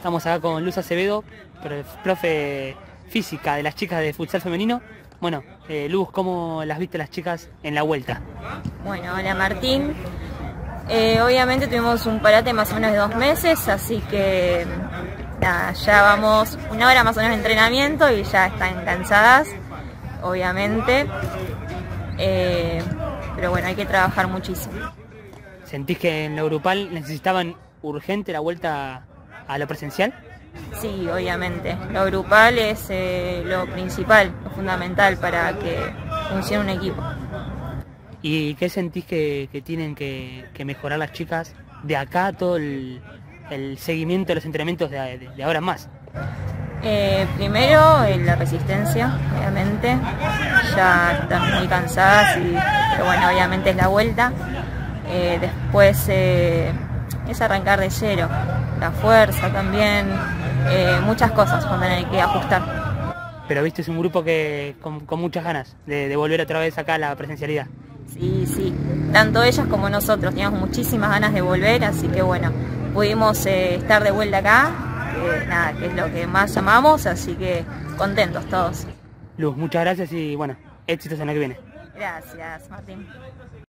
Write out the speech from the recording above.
Estamos acá con Luz Acevedo, profe física de las chicas de futsal femenino. Bueno, Luz, ¿cómo las viste las chicas en la vuelta? Bueno, hola Martín. Obviamente tuvimos un parate más o menos de 2 meses, así que nada, ya vamos 1 hora más o menos de entrenamiento y ya están cansadas, obviamente. Pero bueno, hay que trabajar muchísimo. ¿Sentís que en lo grupal necesitaban urgente la vuelta a lo presencial? Sí, obviamente. Lo grupal es lo principal, lo fundamental para que funcione un equipo. ¿Y qué sentís que tienen que mejorar las chicas de acá, todo el seguimiento de los entrenamientos de ahora en más? Primero la resistencia, obviamente. Ya están muy cansadas, pero bueno, obviamente es la vuelta. Después es arrancar de cero, la fuerza también, muchas cosas van a tener que ajustar. Pero viste, es un grupo que con muchas ganas de volver otra vez acá a la presencialidad. Sí, sí, tanto ellas como nosotros teníamos muchísimas ganas de volver, así que bueno, pudimos estar de vuelta acá, nada, que es lo que más amamos, así que contentos todos. Luz, muchas gracias y bueno, éxitos en lo que viene. Gracias, Martín.